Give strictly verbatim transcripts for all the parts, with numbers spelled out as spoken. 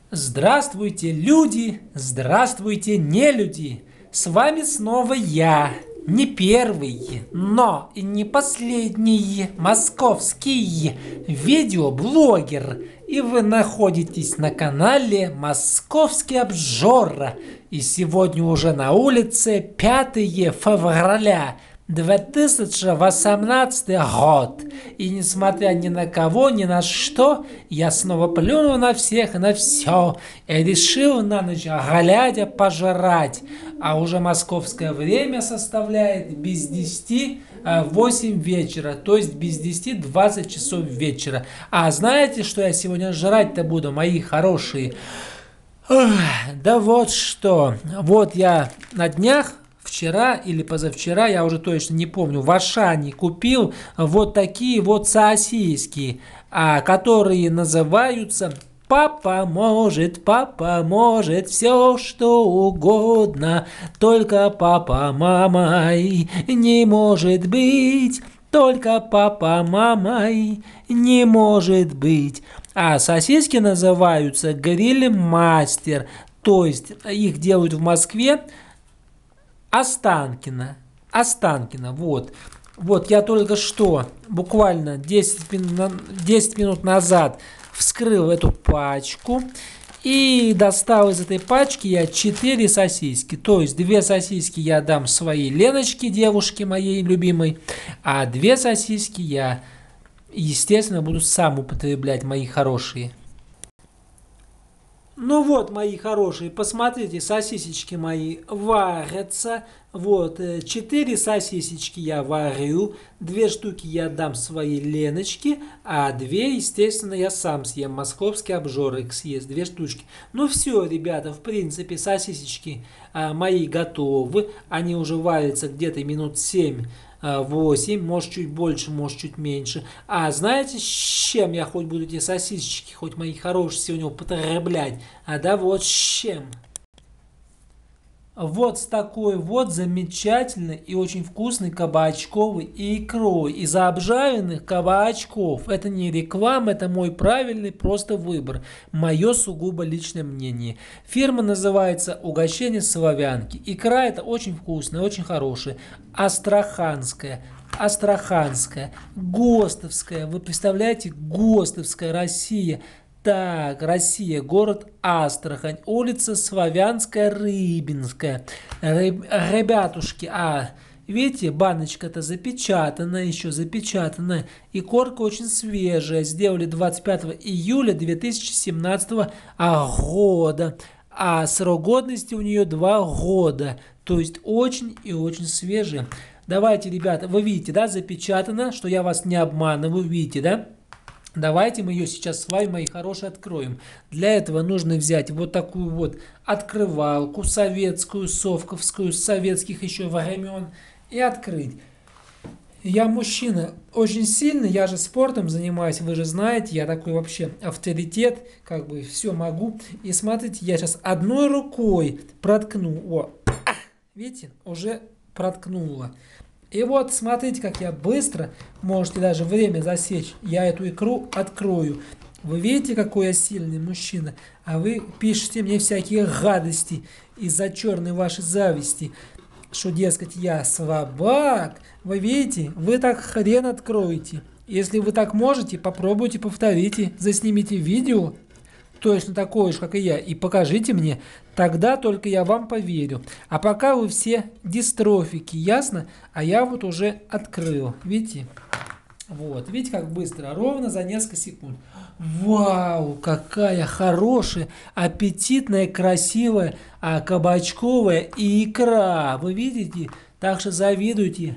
Здравствуйте, люди! Здравствуйте, нелюди! С вами снова я, не первый, но и не последний московский видеоблогер. И вы находитесь на канале Московский Обжора. И сегодня уже на улице пятое февраля. две тысячи восемнадцатый год. И несмотря ни на кого, ни на что, я снова плюнул на всех и на все. И решил на ночь глядя пожрать. А уже московское время составляет без десяти восемь вечера. То есть без десяти двадцать часов вечера. А знаете, что я сегодня жрать-то буду, мои хорошие? Ох, да вот что. Вот я на днях, вчера или позавчера, я уже точно не помню, в Ашане купил вот такие вот сосиски, а, которые называются «Папа может, папа может, все что угодно, только папа мамой не может быть». Только папа мамой не может быть. А сосиски называются «Гриль-мастер». То есть их делают в Москве. Останкино. Останкино, вот. Вот я только что, буквально десять минут назад, вскрыл эту пачку. И достал из этой пачки я четыре сосиски. То есть две сосиски я дам своей Леночке, девушке моей любимой. А две сосиски я, естественно, буду сам употреблять, мои хорошие. Ну вот, мои хорошие, посмотрите, сосисечки мои варятся. Вот, четыре сосисечки я варю, две штуки я дам своей Леночке, а две, естественно, я сам съем. Московский обжорик съест, две штучки. Ну все, ребята, в принципе, сосисечки а, мои готовы. Они уже варятся где-то минут семь. восемь, может чуть больше, может чуть меньше. А знаете, с чем я хоть буду эти сосисочки, хоть мои хорошие, сегодня употреблять? А да вот с чем. Вот с такой вот замечательной и очень вкусной кабачковой икрой из обжаренных кабачков. Это не реклама, это мой правильный просто выбор. Мое сугубо личное мнение. Фирма называется «Угощение славянки». Икра это очень вкусная, очень хорошая. Астраханская. Астраханская. ГОСТовская. Вы представляете? ГОСТовская Россия. Так, Россия, город Астрахань, улица Славянская, Рыбинская. Ребятушки, а, видите, баночка-то запечатанная, еще запечатанная. И корка очень свежая. Сделали двадцать пятого июля две тысячи семнадцатого года. А срок годности у нее два года. То есть очень и очень свежая. Давайте, ребята, вы видите, да, запечатано, что я вас не обманываю, видите, да? Давайте мы ее сейчас с вами, мои хорошие, откроем. Для этого нужно взять вот такую вот открывалку советскую, совковскую, с советских еще времен, и открыть. Я мужчина очень сильный, я же спортом занимаюсь, вы же знаете, я такой вообще авторитет, как бы все могу. И смотрите, я сейчас одной рукой проткну. О, видите, уже проткнула. И вот смотрите, как я быстро, можете даже время засечь, я эту икру открою. Вы видите, какой я сильный мужчина, а вы пишете мне всякие гадости из-за черной вашей зависти, что, дескать, я слабак. Вы видите, вы так хрен откроете. Если вы так можете, попробуйте, повторите, заснимите видео, точно такое же, как и я, и покажите мне, тогда только я вам поверю. А пока вы все дистрофики, ясно? А я вот уже открыл, видите? Вот, видите, как быстро, ровно за несколько секунд. Вау, какая хорошая, аппетитная, красивая, а, кабачковая икра. Вы видите? Так что завидуйте.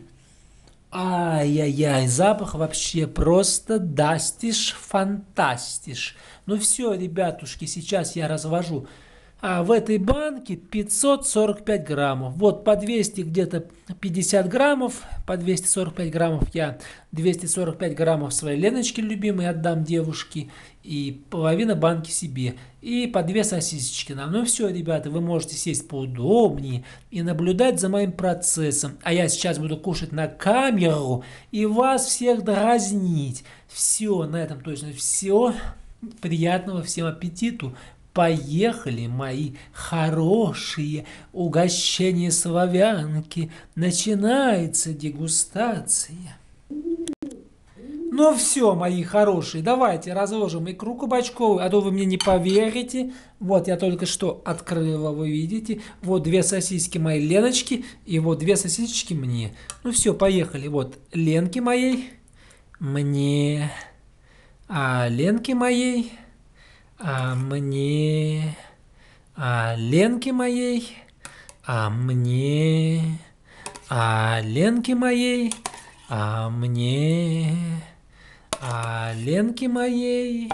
Ай-яй-яй, запах вообще просто дастиш, фантастиш. Ну все, ребятушки, сейчас я развожу. А в этой банке пятьсот сорок пять граммов. Вот по двести где-то пятьдесят граммов, по двести сорок пять граммов я двести сорок пять граммов своей Леночке любимой отдам девушке. И половина банки себе. И по две сосисочки нам. Ну все, ребята, вы можете сесть поудобнее и наблюдать за моим процессом. А я сейчас буду кушать на камеру и вас всех дразнить. Все, на этом точно все. Приятного всем аппетиту. Поехали, мои хорошие, угощение славянки. Начинается дегустация. Ну все, мои хорошие, давайте разложим икру кабачковую, а то вы мне не поверите. Вот я только что открыла, вы видите. Вот две сосиски моей Леночки и вот две сосисочки мне. Ну все, поехали. Вот Ленки моей, мне, а Ленки моей, а мне, а Ленки моей, а мне, а Ленки моей, а мне... А Ленки моей...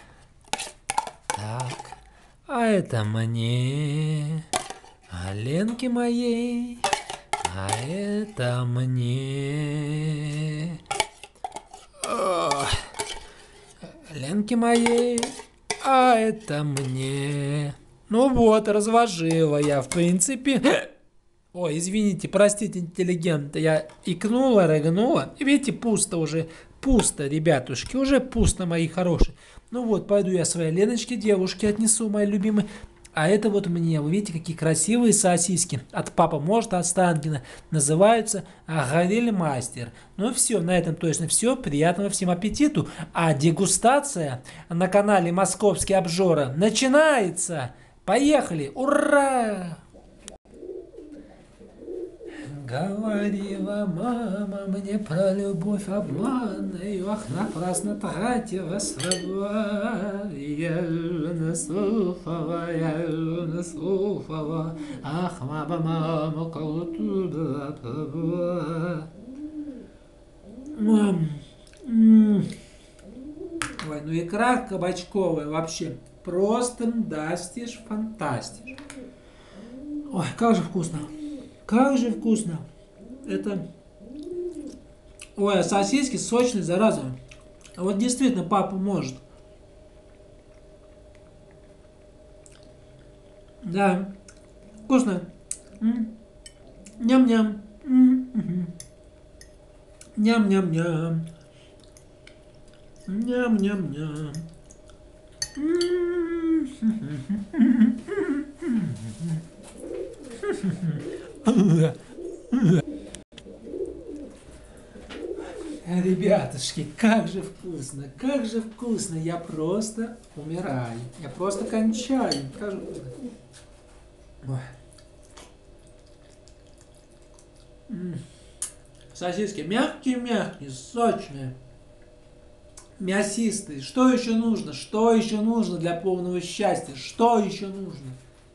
Так, а это мне... А Ленки моей... А это мне... О, Ленки моей... А это мне... Ну вот, разложила я, в принципе... Ой, извините, простите, интеллигент, я икнула, рыгнула. И видите, пусто уже, пусто, ребятушки, уже пусто, мои хорошие. Ну вот, пойду я своей Леночке, девушке отнесу, мои любимые. А это вот мне, вы видите, какие красивые сосиски. От папа может, от Станкина. Называются Гавель Мастер. Ну все, на этом точно все. Приятного всем аппетиту. А дегустация на канале Московский Обжора начинается. Поехали! Ура! Говорила мама мне про любовь обманную, ах, напрасно тратила слова. Я не слушала, я не слушала, ах, мама, мама, кого ты была права. Мам, м. Ой, ну икра кабачковая вообще просто дастишь, фантастиш. Ой, как же вкусно. Как же вкусно. Это... Ой, а сосиски сочные, зараза. Вот действительно, папа может. Да. Вкусно. М. Ням-ням. М, мгм. Ням-ням-ням. Ням-ням-ням. М. Ребятушки, как же вкусно, как же вкусно. Я просто умираю. Я просто кончаю. Как же вкусно. Ой. М. Сосиски мягкие-мягкие, сочные, мясистые. Что еще нужно? Что еще нужно для полного счастья? Что еще нужно?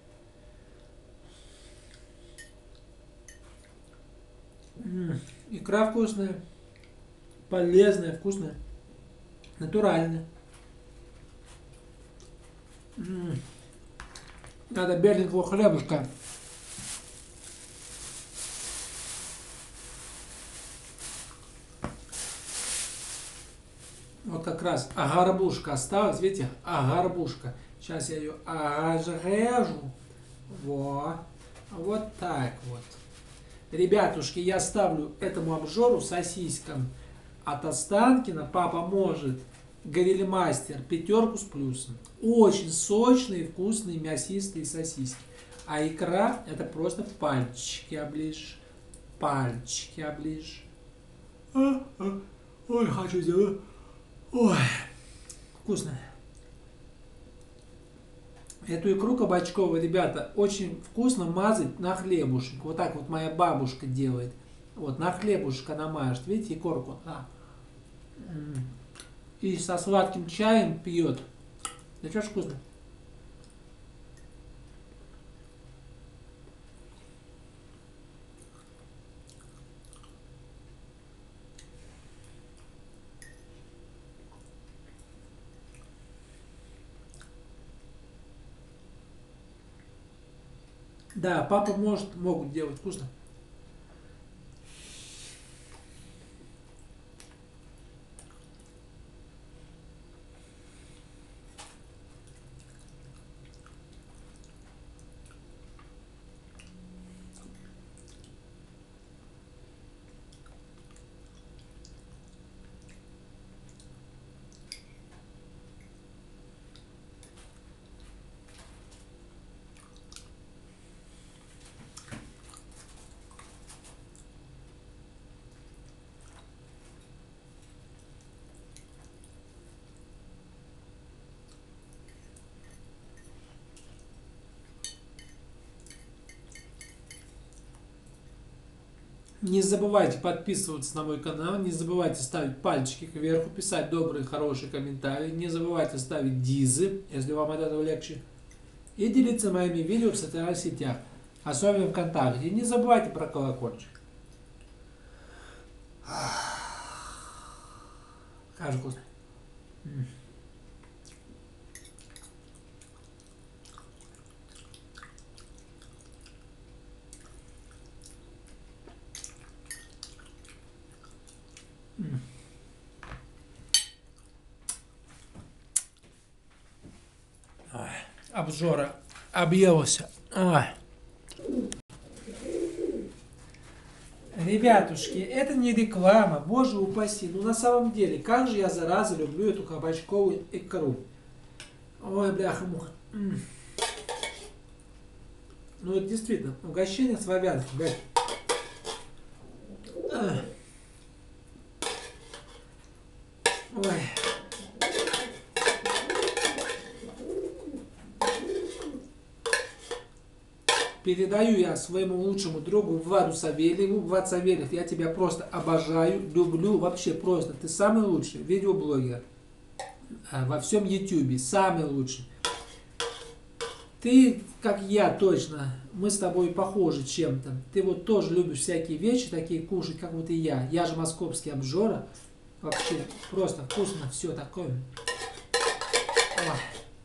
М. Икра вкусная, полезная, вкусная, натуральная. М. Надо беленького хлебушка. Вот как раз агарбушка осталась, видите, агарбушка. Сейчас я ее разрежу. Вот. Вот так вот. Ребятушки, я ставлю этому обжору сосискам от Останкина. Папа может. Гавельмастер. Пятерку с плюсом. Очень сочные, вкусные, мясистые сосиски. А икра это просто пальчики оближешь. Пальчики оближешь. А, а. Ой, хочу сделать. Ой, вкусно. Эту икру кабачковую, ребята, очень вкусно мазать на хлебушек. Вот так вот моя бабушка делает. Вот на хлебушек она мажет. Видите, икорку? А. И со сладким чаем пьет. Да что ж вкусно. Да, папа может, могут делать вкусно. Не забывайте подписываться на мой канал, не забывайте ставить пальчики кверху, писать добрые, хорошие комментарии, не забывайте ставить дизы, если вам от этого легче, и делиться моими видео в социальных сетях, особенно ВКонтакте. И не забывайте про колокольчик. Как же вкусно. Ой, обжора объелся. Ой. Ребятушки, это не реклама, боже упаси. Ну на самом деле, как же я зараза люблю эту кабачковую икру. Ой, бляха-муха. Ну это действительно угощение славянское, блядь. Ой. Передаю я своему лучшему другу Владу Савельеву. Влад Савельев, я тебя просто обожаю, люблю, вообще просто. Ты самый лучший видеоблогер во всем ютубе, самый лучший. Ты, как я точно, мы с тобой похожи чем-то. Ты вот тоже любишь всякие вещи такие кушать, как вот и я. Я же московский обжора. Вообще просто вкусно все такое. Ой.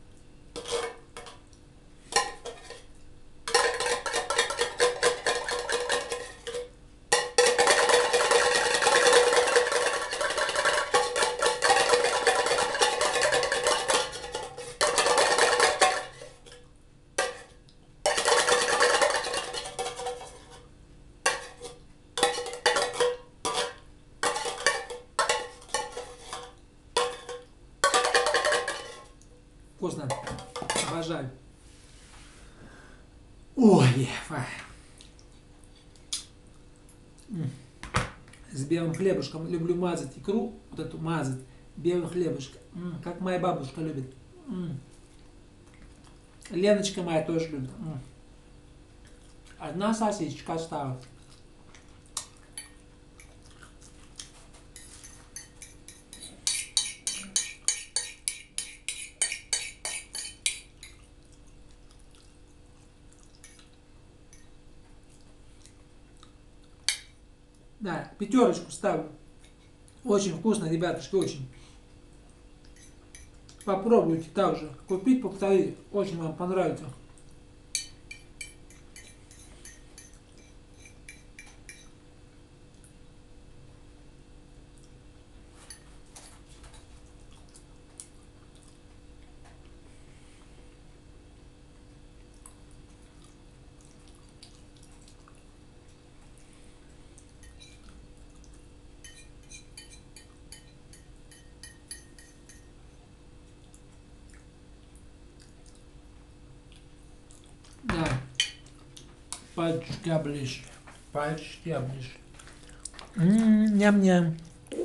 Вкусно. Обожаю. Ой, с белым хлебушком люблю мазать икру, вот эту мазать белым хлебушком, М, как моя бабушка любит. М. Леночка моя тоже любит. М. Одна сосисочка осталась. Да, пятерочку ставлю. Очень вкусно, ребятушки, очень. Попробуйте также купить, повторить. Очень вам понравится. Да. Пальчики оближь. Пальчики оближь. М-м, ням-ням.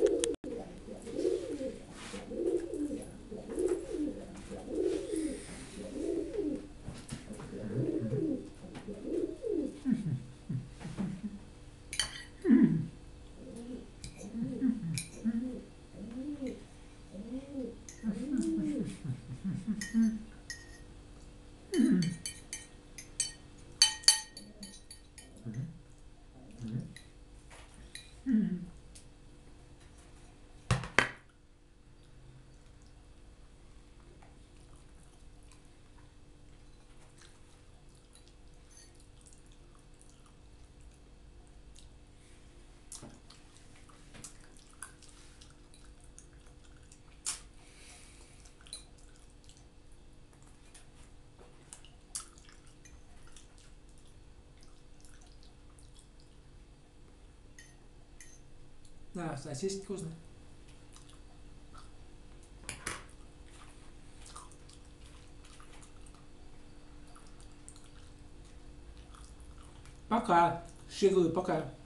Да, сосиски вкусные. Пока. Щеглы, пока.